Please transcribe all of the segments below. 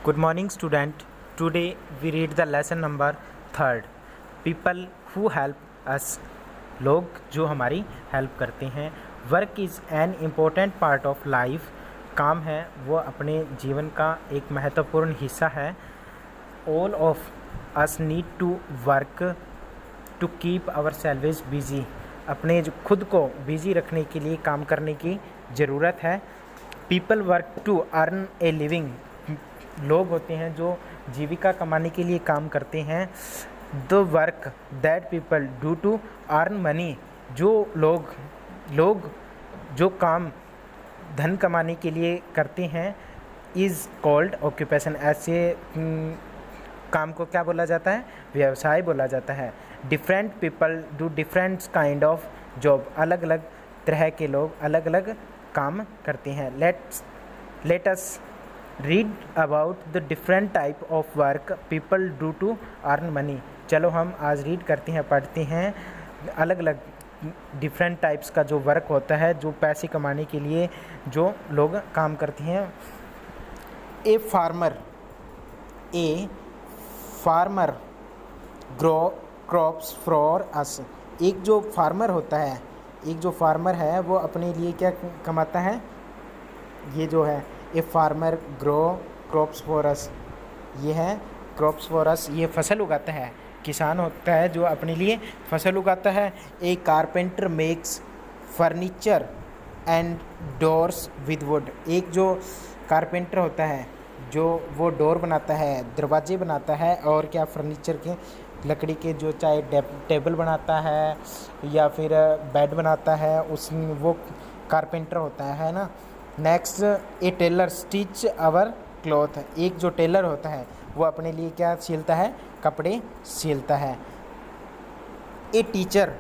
Good morning, student. Today we read the lesson number 3rd. People who help us. लोग जो हमारी help करते हैं. Work is an important part of life. काम है वो अपने जीवन का एक महत्वपूर्ण हिस्सा है. All of us need to work to keep ourselves busy. अपने जो खुद को बिजी रखने के लिए काम करने की ज़रूरत है. People work to earn a living. लोग होते हैं जो जीविका कमाने के लिए काम करते हैं. The work that people do to earn money. जो लोग जो काम धन कमाने के लिए करते हैं इज़ कॉल्ड ऑक्यूपेशन. ऐसे काम को क्या बोला जाता है? व्यवसाय बोला जाता है. Different people do different kind of job. अलग अलग तरह के लोग अलग अलग काम करते हैं. Let us read about the different type of work people do to earn money. चलो हम आज रीड करते हैं, पढ़ते हैं अलग अलग डिफरेंट टाइप्स का जो वर्क होता है जो पैसे कमाने के लिए जो लोग काम करते हैं. A farmer grow crops for us. एक जो फार्मर है वो अपने लिए क्या कमाता है? ये जो है a farmer grow crops for us. ये है क्रॉप्स फॉर अस. ये फसल उगाता है. किसान होता है जो अपने लिए फसल उगाता है. A carpenter makes furniture and doors with wood. एक जो कारपेंटर होता है जो वो डोर बनाता है, दरवाजे बनाता है और क्या फर्नीचर के लकड़ी के जो चाहे टेबल बनाता है या फिर बेड बनाता है, उसमें वो कारपेंटर होता है ना. Next a tailor stitch our cloth. एक जो टेलर होता है वो अपने लिए क्या सिलता है? कपड़े सिलता है. A teacher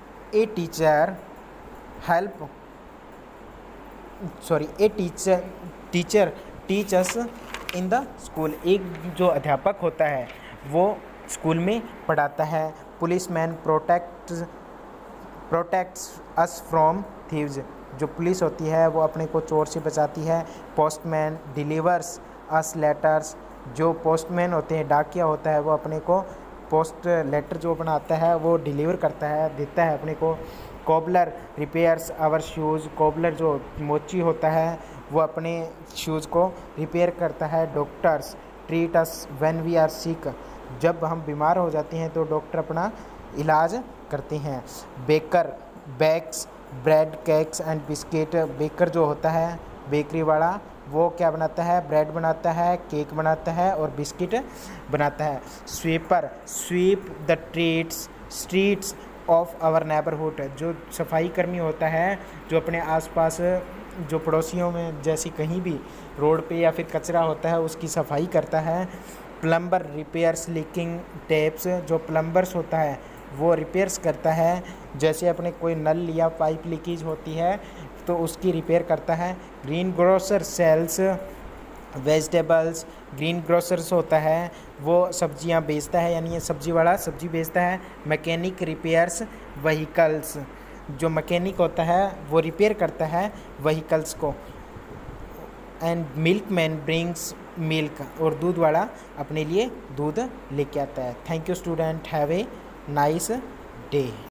teach us in the school. एक जो अध्यापक होता है वो स्कूल में पढ़ाता है. Policeman protects us from thieves. जो पुलिस होती है वो अपने को चोर से बचाती है. Postman delivers us letters. जो पोस्टमैन होते हैं, डाकिया होता है, वो अपने को पोस्ट लेटर जो बनाता है वो डिलीवर करता है, देता है अपने को. Cobbler repairs our shoes. Cobbler जो मोची होता है वो अपने शूज़ को रिपेयर करता है. Doctors treat us when we are sick. जब हम बीमार हो जाते हैं तो डॉक्टर अपना इलाज करते हैं. Baker bakes bread cakes and biscuit. Baker जो होता है बेकरी वाला वो क्या बनाता है? ब्रेड बनाता है, केक बनाता है और बिस्किट बनाता है. Sweeper sweep the streets of our neighbourhood. जो सफाई कर्मी होता है जो अपने आसपास जो पड़ोसियों में जैसे कहीं भी रोड पे या फिर कचरा होता है उसकी सफाई करता है. Plumber repairs leaking taps. जो प्लम्बर्स होता है वो रिपेयर्स करता है. जैसे अपने कोई नल या पाइप लीकेज होती है तो उसकी रिपेयर करता है. Greengrocer sells vegetables. Greengrocers होता है वो सब्जियां बेचता है, यानी ये सब्जी वाला सब्जी बेचता है. Mechanic repairs vehicles. जो मैकेनिक होता है वो रिपेयर करता है व्हीकल्स को. And milkman brings milk. और दूध वाला अपने लिए दूध लेके आता है. Thank you student. Have a nice day.